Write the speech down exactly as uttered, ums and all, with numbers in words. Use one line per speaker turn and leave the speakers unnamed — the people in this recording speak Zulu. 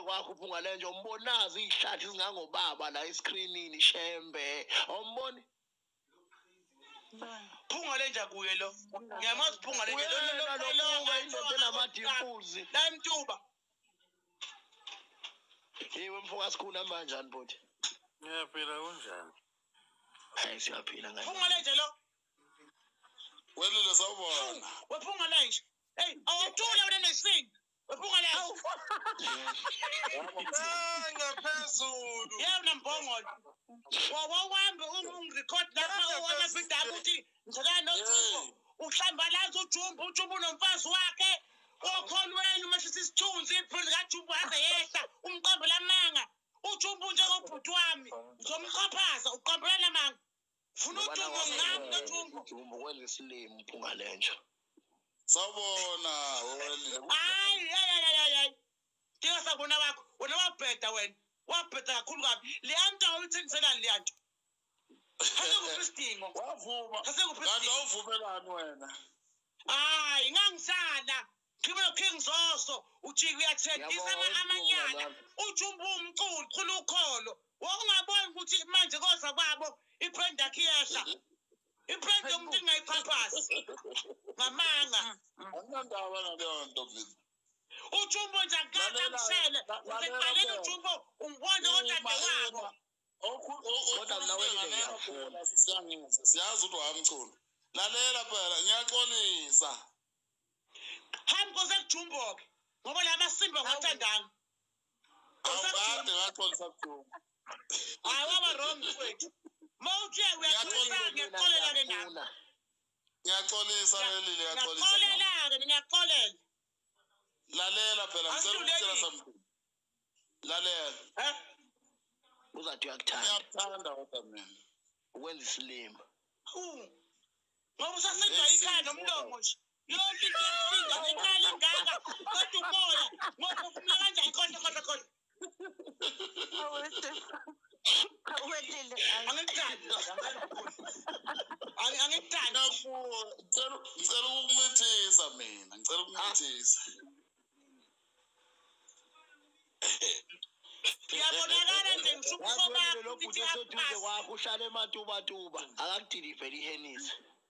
kwakho uphunga lenje umbonazi izihlathi zingangobaba la escreenini shembe. Awumboni?
Phunga lenja kuye lo. Ngiyamazi phunga lenja lo
lo lo indoda enamadimpuzi.
La Mtuba.
Yiwe mfoka sikhuna manje njani bhuti?
Ngiyaphila kunjani?
Hayi siyaphila ngathi.
Phunga lenja lo.
Welile sawubona.
Wephunga lenja. Hey, awuthula wena nesingi. Wephunga lenja.
Ah, ngaphezulu.
Yena mbongolo. Wawuhambe ungirecord lapha owona bidaba uthi ngicela noThixo uhlambalaza uJumbu uJumbu nomfazi wakhe okholweni mashisa isithunzi iphuli kaJumbu aze yehla umqambo lamanga uJumbu njengobhuti wami ngizomqhaphaza uqambela lamanga ufuna uJumbu ngami noJumbu
uJumbu kwenza isilimo uphunga lenja.
Sawubona welile.
Hayi hayi hayi hayi Dika sabona wakho wena wabheda wena wabheda kakhulu kabi leyanto awuyithengisela leyanto Hasekuphi isidingo?
Wavuma.
Hasekuphi
Kanti
isidingo?
awuvumelani wena?
Hayi ngangisala. Khibela King Zoso uthi uyathendisa amanyana. Ujumbu umculi khulu ukholo. Wokungaboni ukuthi manje koza kwabo ibrand yakhe iyehla. Ibrand yomuntu engayiphaphazi. Ngamanga.
Anginandaba naleyo nto mina.
Ujumbu nje akakha msele. Useqaleni ujumbu ungibona kodade wabo.
Kodwa mina wena ngiyafuna siyangisa siyazi ukuthi wamcula lalela phela ngiyaxolisa
hambo sekujumbo ke ngoba la masimba ngathandanga
awukade ngaxolisa kuJumbo
hayi waba wrong mfethu mawuthi uyaxolisa ngiyaxolela ke nami
ngiyaxolisa lelile ngiyaxolisa
ngiyaxolela ke ngiyaxolela
lalela phela ngicela ukutshela something lalela
eh
uzathi uyakuthanda.
Ngiyakuthanda kodwa mina.
Ukwenza isilimo.
Ngoba usasenza ikhaya nomlomo nje. Yonke into esinga eqala ingaka kodwa umoya ngoba ufuna kanjani kodwa kodwa kodwa.
Awethe. Awethile.
Angikuthandi. Angi angikuthandi.
Ngicela ngicela ukumithisa mina. Ngicela ukumithisa.
Yabonakala nje ngisho ukuba
lokho useduze kwakho uhlala eMatuba tuba akakudilive ihenisi.